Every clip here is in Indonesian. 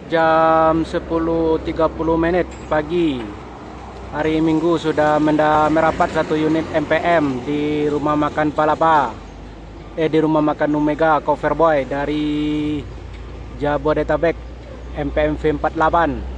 Jam 10.30 pagi hari Minggu sudah merapat satu unit MPM di rumah makan Palapa, di rumah makan Omega Coverboy dari Jabodetabek, MPM V48.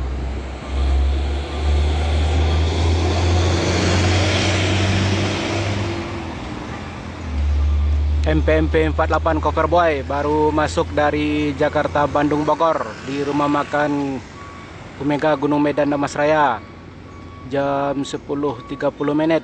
MPM V48 Coverboy baru masuk dari Jakarta Bandung Bogor di rumah makan Omega Gunung Medan Damasraya jam 10.30.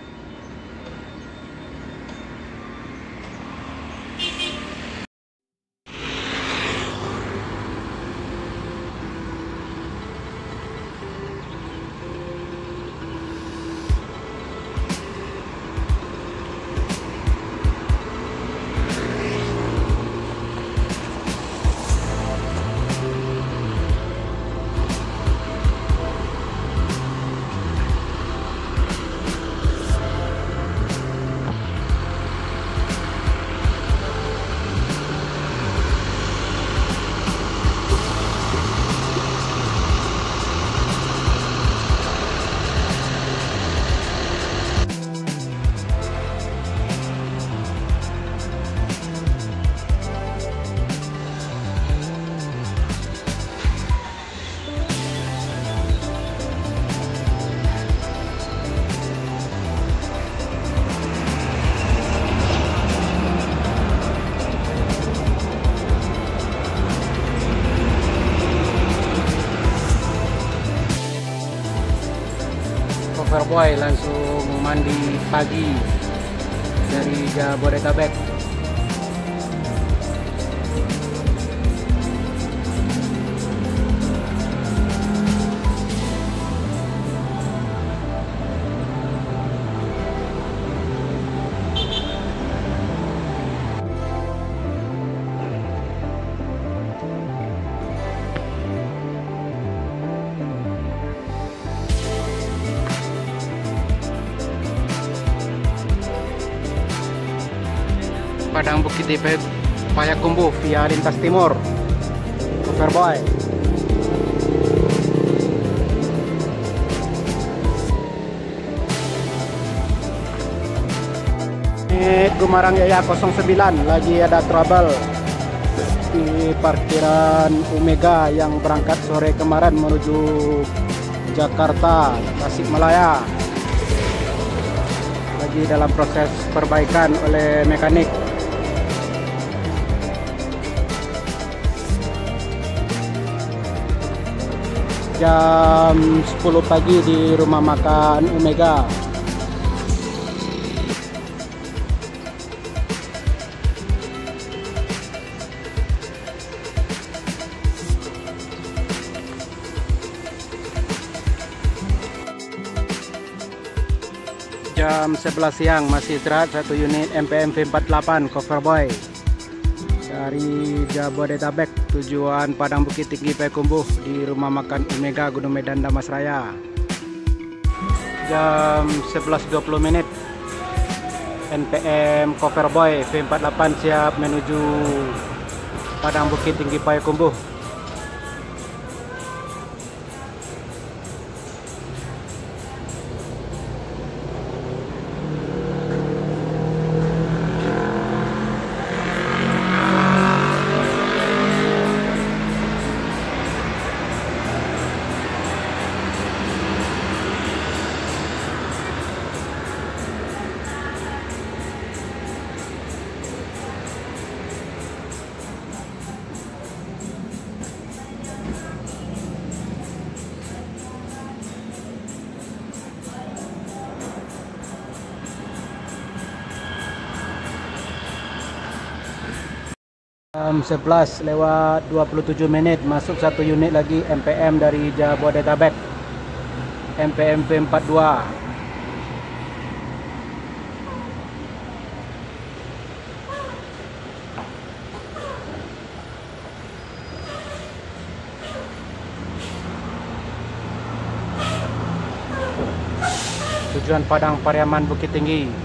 Coverboy langsung mandi pagi dari Jabodetabek. Padang Bukit di Payakumbuh via lintas timur. Coverboy. Gumarang Jaya 09 lagi ada trouble di parkiran Omega yang berangkat sore kemarin menuju Jakarta Tasikmalaya. Lagi dalam proses perbaikan oleh mekanik. Jam 10 pagi di rumah makan Omega. Jam 11 siang masih istirahat satu unit MPM V48 Coverboy dari Jabodetabek tujuan Padang Bukit Tinggi Payakumbuh di rumah makan Omega Gunung Medan Damasraya. Jam 11.20 MPM Coverboy V48 siap menuju Padang Bukit Tinggi Payakumbuh. Jam 11:27 masuk satu unit lagi MPM dari Jabodetabek, MPM V42. Tujuan Padang Pariaman Bukit Tinggi.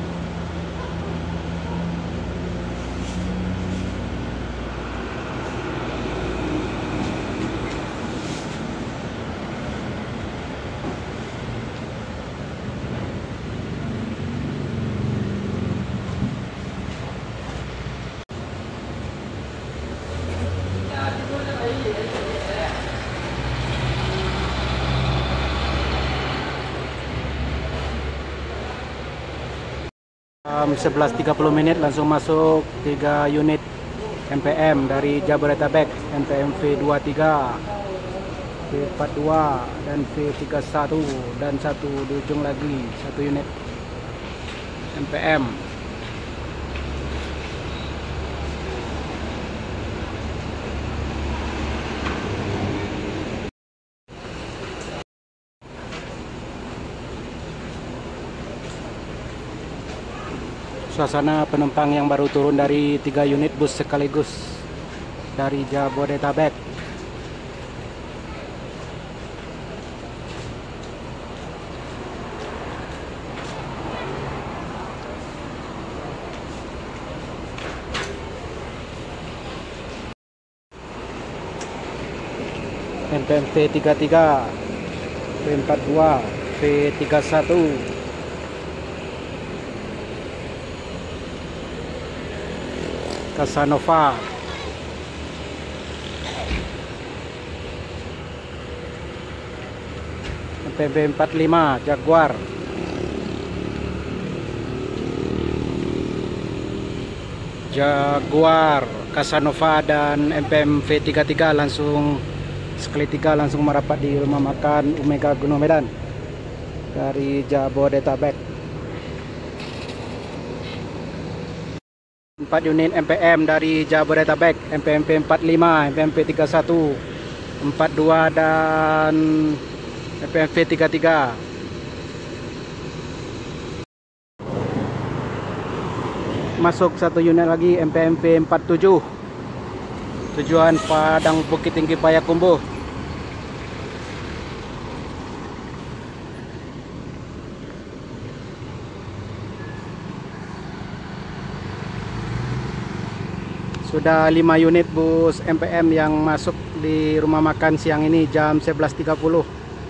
jam 11.30 langsung masuk 3 unit MPM dari Jabodetabek, MPM V23, V42 dan V31, dan satu di ujung lagi, satu unit MPM. Suasana penumpang yang baru turun dari 3 unit bus sekaligus dari Jabodetabek. MPM V33, V42, V31, Casanova, MPM 45, Jaguar, Casanova dan MPM V33 langsung sekali tiga langsung merapat di rumah makan Omega Gunung Medan dari Jabodetabek. 4 unit MPM dari Jabodetabek, MPM P45, MPM P31, 42 dan MPM V33. Masuk satu unit lagi MPM P47, tujuan Padang Bukit Tinggi Payakumbuh. Sudah 5 unit bus MPM yang masuk di rumah makan siang ini jam 11.30.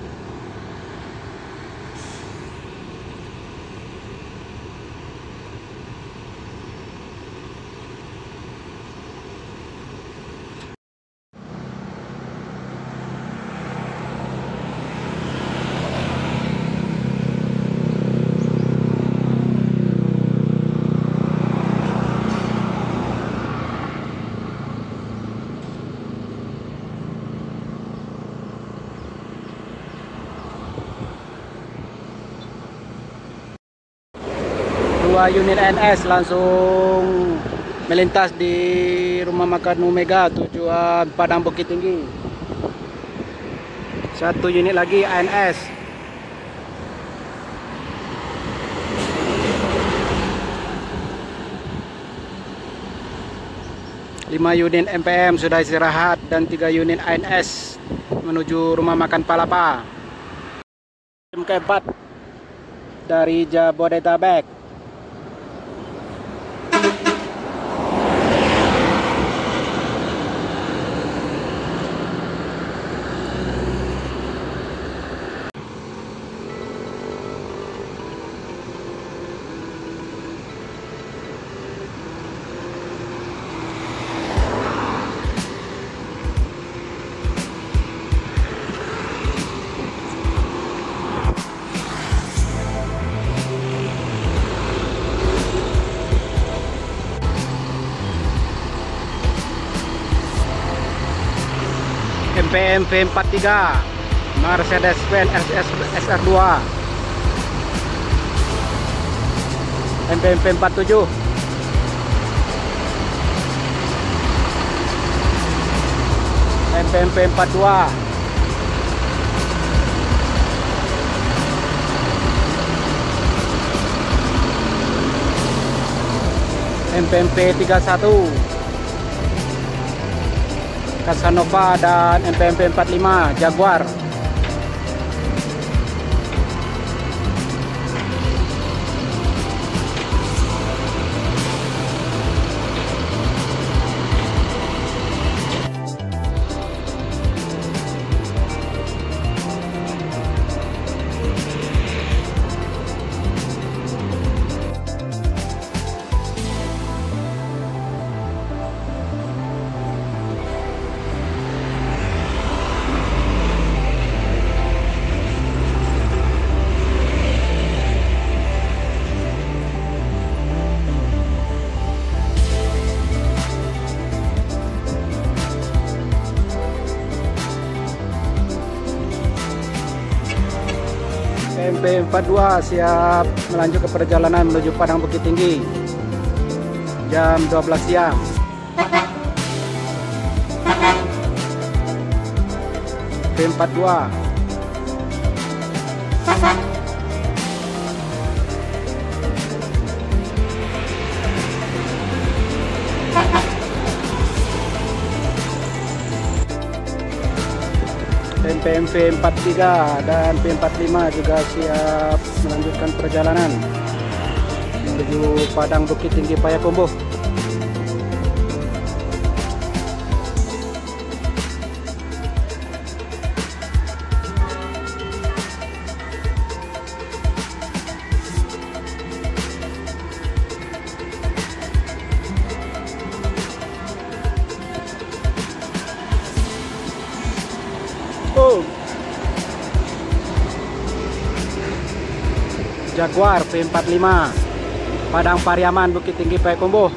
Unit NS langsung melintas di rumah makan Omega tujuan Padang Bukit Tinggi. Satu unit lagi ANS. Lima unit MPM sudah istirahat dan 3 unit ANS menuju rumah makan Palapa. Jam keempat dari Jabodetabek. MPM V43, Mercedes-Benz SR2, MPM V47, MPM V42, MPM V31, Casanova dan MPM P45 Jaguar. PMP 42 siap melanjut ke perjalanan menuju Padang Bukit Tinggi jam 12 siang. P42 PMP 43 dan P45 juga siap melanjutkan perjalanan menuju Padang Bukit Tinggi Payakumbuh. Jaguar P45 Padang Pariaman Bukit Tinggi Payakumbuh.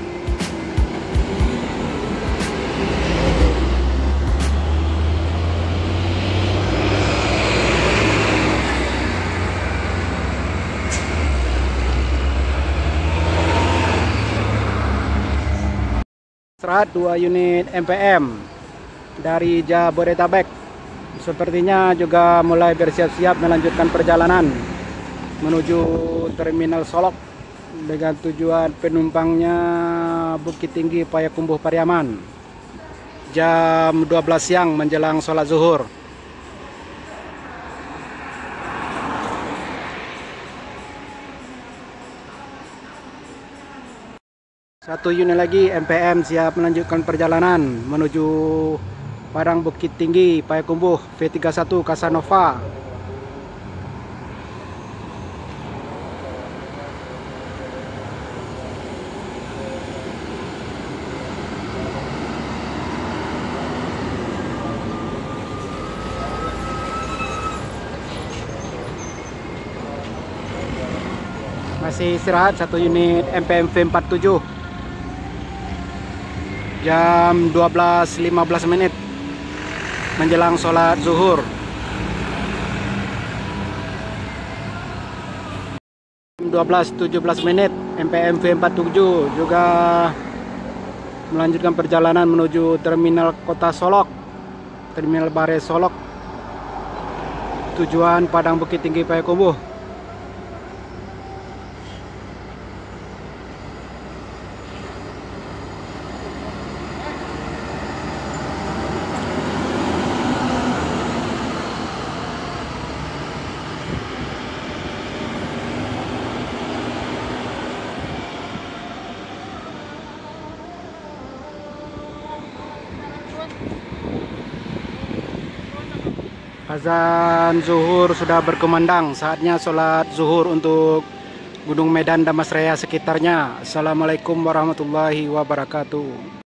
Serat 2 unit MPM dari Jabodetabek sepertinya juga mulai bersiap-siap melanjutkan perjalanan menuju Terminal Solok dengan tujuan penumpangnya Bukit Tinggi Payakumbuh Pariaman jam 12 siang menjelang sholat zuhur. Satu unit lagi MPM siap melanjutkan perjalanan menuju Padang Bukit Tinggi Payakumbuh V31 Casanova. Masih istirahat satu unit MPM V47 jam 12.15 menit menjelang sholat zuhur. 12.17 menit MPM V47 juga melanjutkan perjalanan menuju Terminal Kota Solok, Terminal Bare Solok, tujuan Padang Bukit Tinggi Payakumbuh. Azan zuhur sudah berkumandang, saatnya sholat zuhur untuk Gunung Medan, Damasraya sekitarnya. Assalamualaikum warahmatullahi wabarakatuh.